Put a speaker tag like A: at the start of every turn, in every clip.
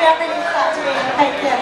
A: for bringing that to me. Thank you.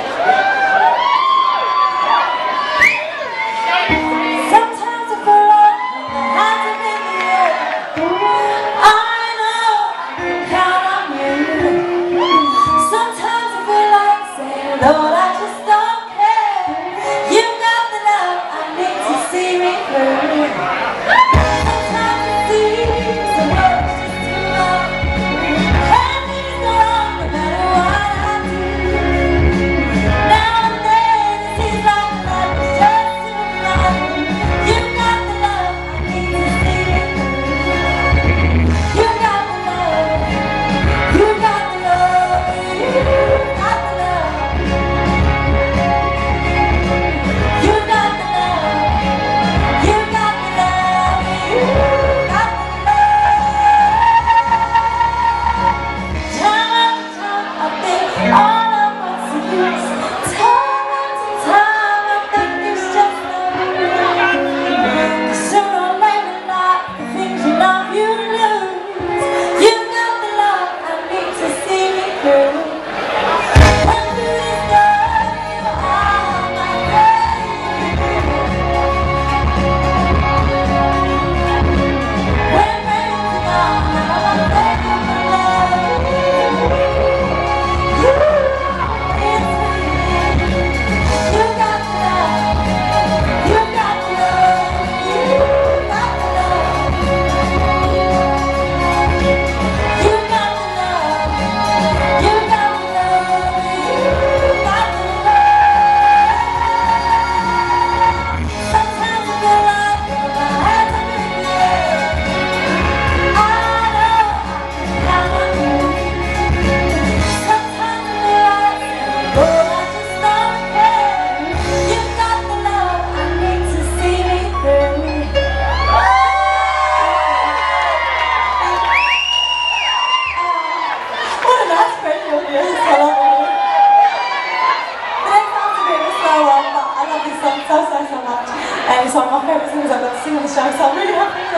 A: Sometimes I feel like my hands are in the air. I know I can count on you. Sometimes I feel like saying, Lord, I just don't care. You got the love I need to see me through. Sometimes it seems the world's just too long. And things go wrong no matter what I do. Now and then it seems like life is just too long. You got the love I need to see me through. You got the love. You got the love. You got the love. You got the love. You got the love. You got the love. Time after time I think all of what's the use. Time after time I think there's just no use. Sooner or later in life the things you love you lose. You got the love I need to see me through. When through this love you are my baby. When rains are gone I thank you for love. You it's me. You got the love. You got the love. You got the love. You got the love. You got the love. You got the love. Sometimes I feel like my hands are in the air. I know I can count on you. Sometimes I feel like saying, Lord, I just don't care. You got the love I need to see me through. What a nice special audience. I love it. The next song's a bit of a slow one, but I love this song so much. And it's one of my favourite songs I've got to sing on the show, so I'm really happy.